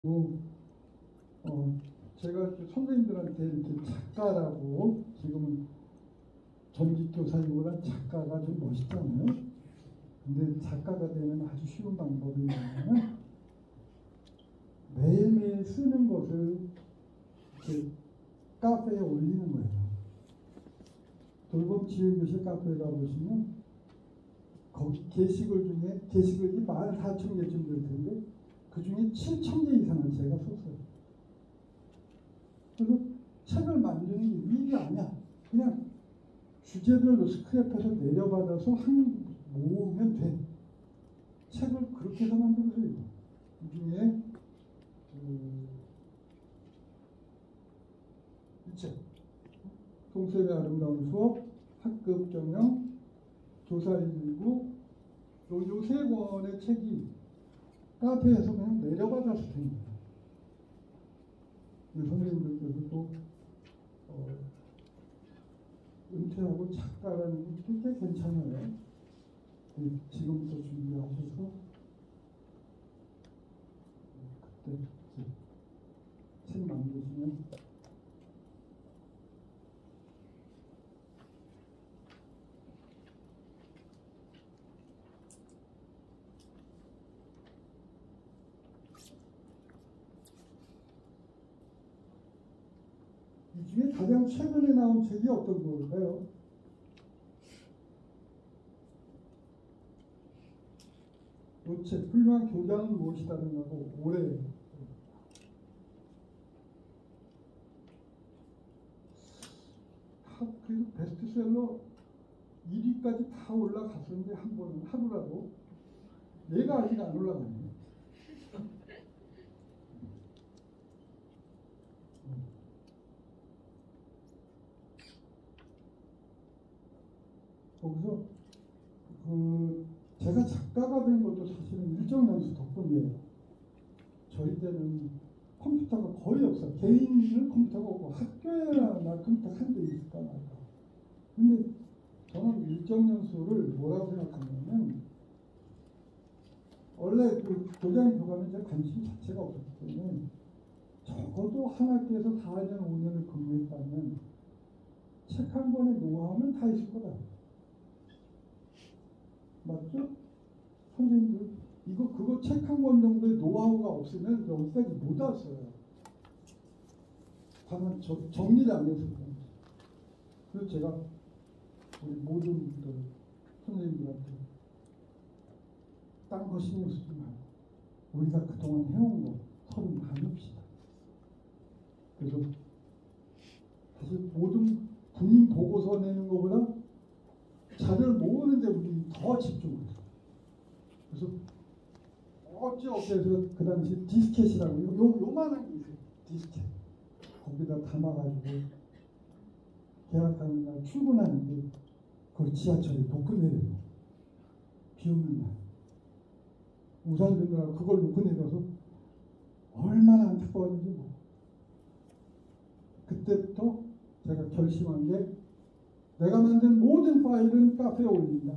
뭐, 제가 선생님들한테 이렇게 작가라고, 지금은 전직 교사님보다 작가가 좀 멋있잖아요. 근데 작가가 되는 아주 쉬운 방법이 뭐냐면 매일매일 쓰는 것을 이렇게 카페에 올리는 거예요. 돌봄 지휘교실 카페에 가보시면 거기 게시글 중에 게시글이 14,000개쯤 될 텐데 그 중에 7,000개 이상을 제가 썼어요. 그래서 책을 만드는 게 일이 아니야. 그냥 주제별로 스크랩해서 내려받아서 모으면 돼. 책을 그렇게 해서 만들어서요. 이 중에 이 책, 동쌤의 아름다운 수업, 학급 경영, 교사 119, 요 세 권의 책이 카페에서 그냥 내려받아서 됩니다. 선생님들께서도 은퇴하고 작가라는 게 꽤 괜찮아요. 지금부터 준비하셔서 그때 책 만드시면 이 중에 가장 최근에 나온 책이 어떤 걸까요? 이 책, 훌륭한 교장은 무엇이다는 거고 올해 그래도 베스트셀러 1위까지 다 올라갔었는데 한 번은 하루라도 얘가 아직 안 올라가네요. 거기서 제가 작가가 된 것도 사실은 일정연수 덕분이에요. 저희 때는 컴퓨터가 거의 없어요. 개인은 컴퓨터가 없고 학교에나 컴퓨터 한 대 있을까 말까. 근데 저는 일정연수를 뭐라고 생각하냐면 원래 그 교장 교감에 제 관심 자체가 없었기 때문에 적어도 한 학교에서 4년 5년을 근무했다면 책 한 권의 노하우는 다 있을 거다. 맞죠? 선생님들 그거 책 한 권 정도의 노하우가 없으면 여기까지 못 왔어요. 다만 정리를 안 해서 그런 거죠. 그래서 제가 우리 모든 선생님들한테 딴 거 신경 쓰지 말고 우리가 그동안 해온 거 서로 나눕시다. 그래서 사실 모든 군인 보고서 내는 것보다 자료를 모으는데 우리 더 집중해요. 그래서 어찌어찌해서 그 당시 디스켓이라고 요만한 게 있어요. 디스켓. 거기다 담아가지고 계약하는 날 출근하는데 그걸 지하철에 놓고 내려요. 비 오는 날. 우산 들느라고 그걸 놓고 내려서 얼마나 안타까웠는지 뭐. 그때부터 제가 결심한 게 내가 만든 모든 파일은 카페에 올린다.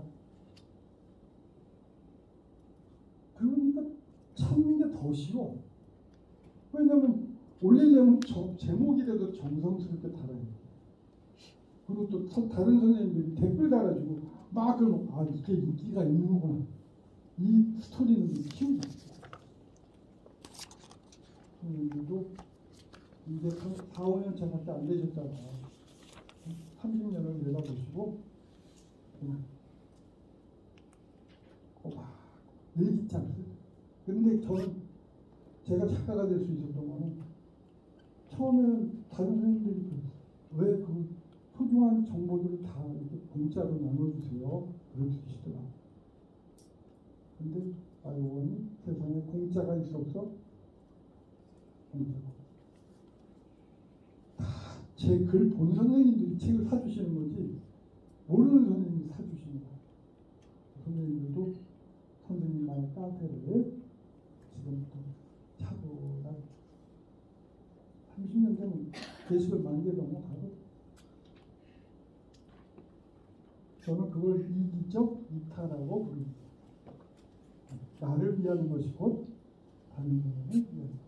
그러니까 찾는 게 더 쉬워. 왜냐하면 올리려면 제목이라도 정성스럽게 달아야 돼. 그리고 또 다른 선생님들이 댓글 달아주고 막 그러면 이게 인기가 있는 거구나. 이 스토리는 키우자. 선생님들도 이제 4, 5년 차밖에 안 되셨잖아요. 30년을 내다보시고 그냥 일기장 쓰고. 근데 저는 제가 작가가 될 수 있었던 거는 처음에는 다른 선생님들이 왜 그 소중한 정보들을 다 이렇게 공짜로 나눠주세요. 그러시더라고요. 근데 알고 보니 세상에 공짜가 있어서 공짜가 제 글 본 선생님들이 책을 사주시는 거지 모르는 선생님이 사주시는 거예요. 선생님들도 선생님만의 카페를 지금부터 차분하게 30년 되면 게시글 10,000개 넘어가고 저는 그걸 이기적 이타라고 부릅니다. 나를 위한 것이 곧 다른 사람을 위한